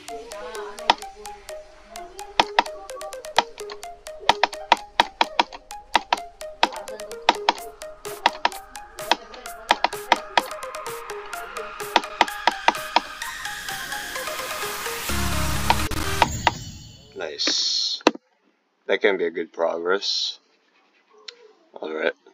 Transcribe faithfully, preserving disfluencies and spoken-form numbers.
Nice. That can be a good progress. Alright.